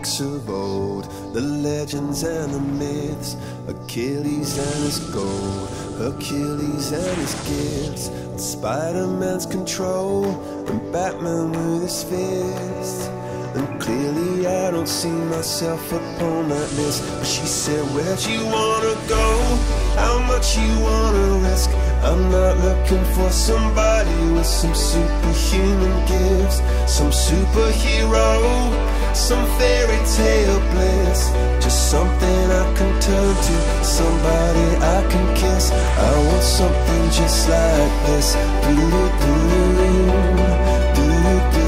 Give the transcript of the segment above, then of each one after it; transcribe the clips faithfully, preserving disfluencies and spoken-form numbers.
books of old, the legends and the myths, Achilles and his gold, Hercules and his gifts, and Spider-Man's control, and Batman with his fist. And clearly I don't see myself upon that list. But she said, where'd you wanna go? How much you wanna risk? I'm not looking for somebody with some superhuman gifts, some superhero, some fairy tale bliss. Just something I can turn to, somebody I can kiss. I want something just like this. Do-do-do, do-do-do,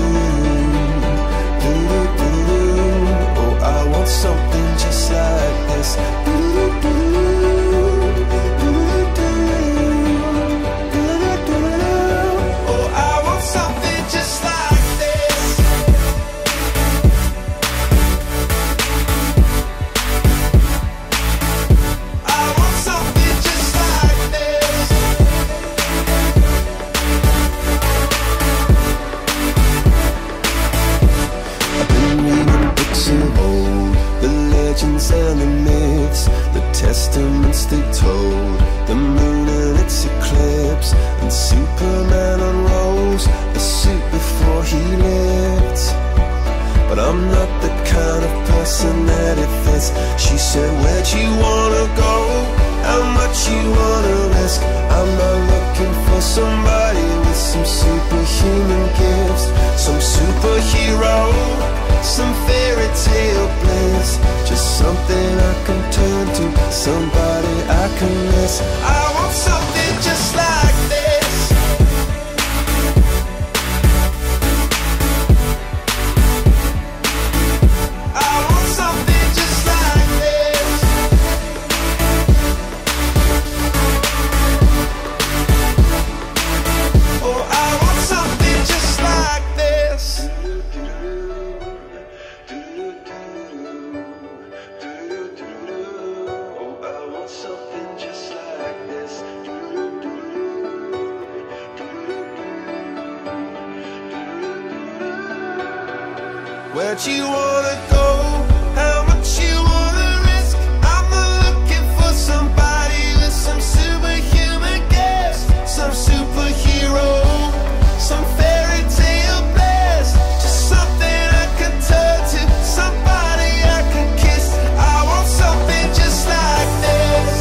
do-do-do. Oh, I want something just like this. Do-do-do. And the myths, the testaments they told, the moon and its eclipse, and Superman unrolls a suit before he lived. But I'm not the kind of person that it fits. She said, where'd you wanna go? How much you wanna risk? I'm not looking for somebody with some superhuman gifts, some superhero, some fairy tale bliss. Just something I can turn to, somebody I can miss. I want something just like this. I want something just like this. Oh, I want something just like this. Where'd you wanna go? How much you wanna risk? I'm not looking for somebody with some superhuman gifts, some superhero, some fairy tale bliss. Just something I can turn to, somebody I can kiss. I want something just like this.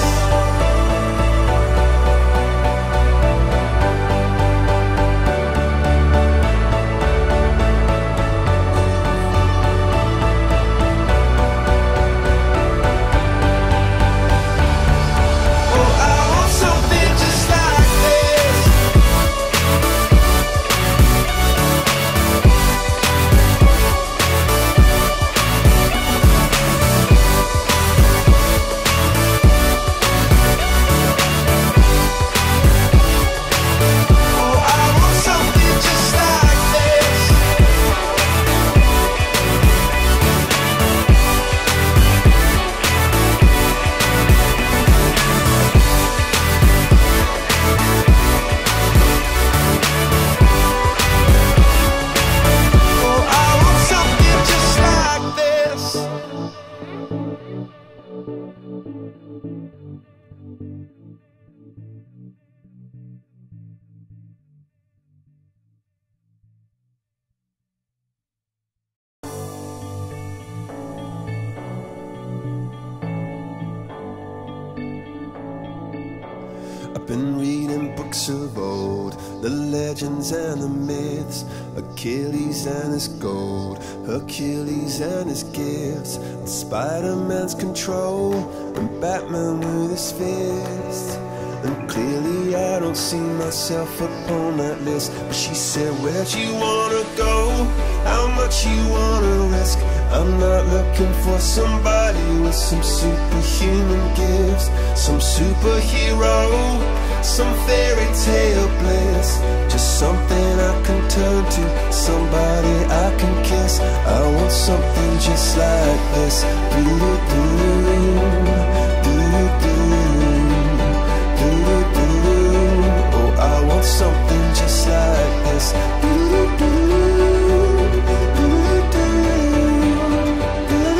I've been reading books of old, the legends and the myths, Achilles and his gold, Hercules and his gifts, and Spider-Man's control, and Batman with his fist. And clearly I don't see myself upon that list. But she said, where'd you wanna go? How much you wanna risk? I'm not looking for somebody with some superhuman gifts, some superhero, some fairy tale bliss. Just something I can turn to, somebody I can kiss. I want something just like this. Do-do-do, do-do-do, do-do-do. Oh, I want something just like this. Do-do-do, do-do-do, do-do-do.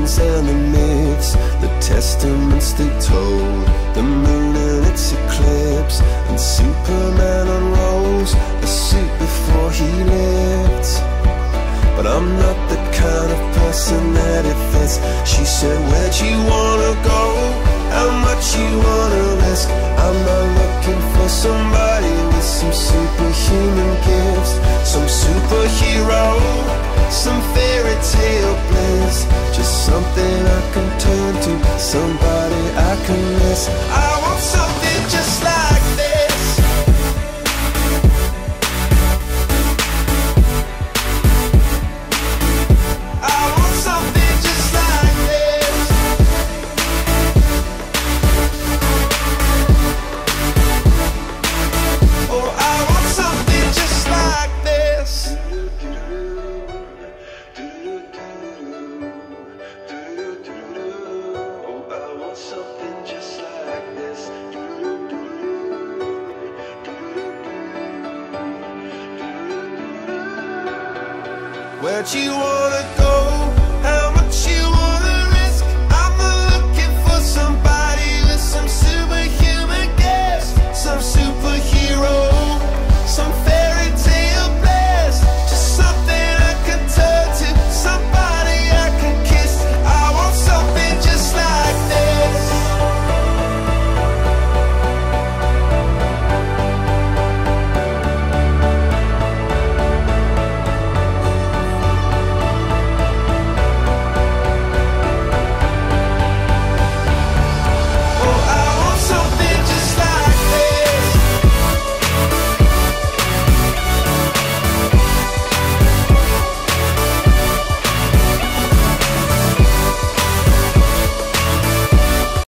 legends and the myths, the testaments they told, the moon and its eclipse, and Superman unrolls a suit before he lived. But I'm not the kind of person that it fits. She said, where'd you wanna go? How much you wanna risk? I'm not looking for somebody with some superhuman gifts, some superhero, some fairy tale bliss. Just something I can turn to, somebody I can miss. I want something just like this. I want something just like this. Oh, I want something just like this. Where'd you wanna go?